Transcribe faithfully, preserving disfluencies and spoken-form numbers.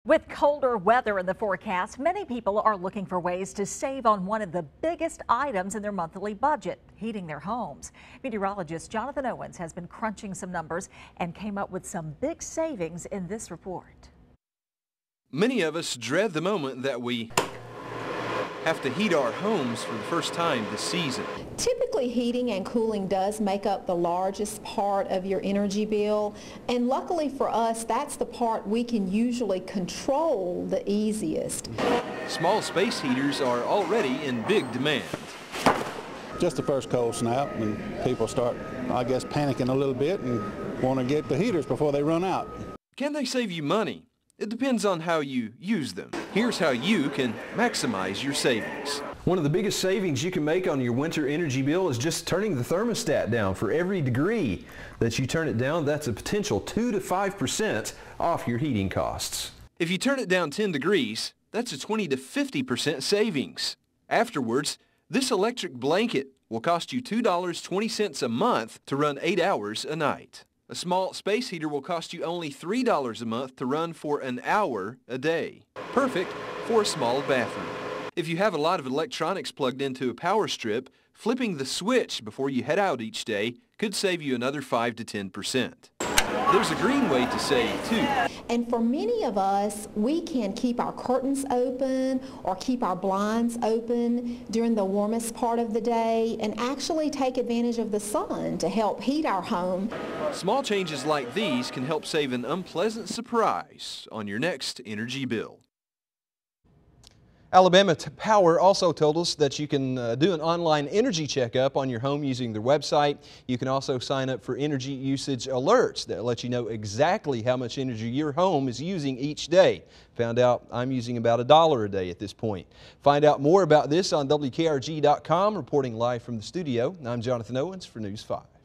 With colder weather in the forecast, many people are looking for ways to save on one of the biggest items in their monthly budget, heating their homes. Meteorologist Jonathan Owens has been crunching some numbers and came up with some big savings in this report. Many of us dread the moment that we have to heat our homes for the first time this season. Typically, heating and cooling does make up the largest part of your energy bill, and luckily for us, that's the part we can usually control the easiest. Small space heaters are already in big demand. Just the first cold snap, and people start, I guess, panicking a little bit and want to get the heaters before they run out. Can they save you money? It depends on how you use them. Here's how you can maximize your savings. One of the biggest savings you can make on your winter energy bill is just turning the thermostat down. For every degree that you turn it down, that's a potential two to five percent off your heating costs. If you turn it down ten degrees, that's a twenty to fifty percent savings. Afterwards, this electric blanket will cost you two dollars and twenty cents a month to run eight hours a night. A small space heater will cost you only three dollars a month to run for an hour a day. Perfect for a small bathroom. If you have a lot of electronics plugged into a power strip, flipping the switch before you head out each day could save you another five to ten percent. There's a green way to save, too. And for many of us, we can keep our curtains open or keep our blinds open during the warmest part of the day and actually take advantage of the sun to help heat our home. Small changes like these can help save an unpleasant surprise on your next energy bill. Alabama Power also told us that you can uh, do an online energy checkup on your home using their website. You can also sign up for energy usage alerts that let you know exactly how much energy your home is using each day. Found out I'm using about a dollar a day at this point. Find out more about this on W K R G dot com. Reporting live from the studio, I'm Jonathan Owens for News five.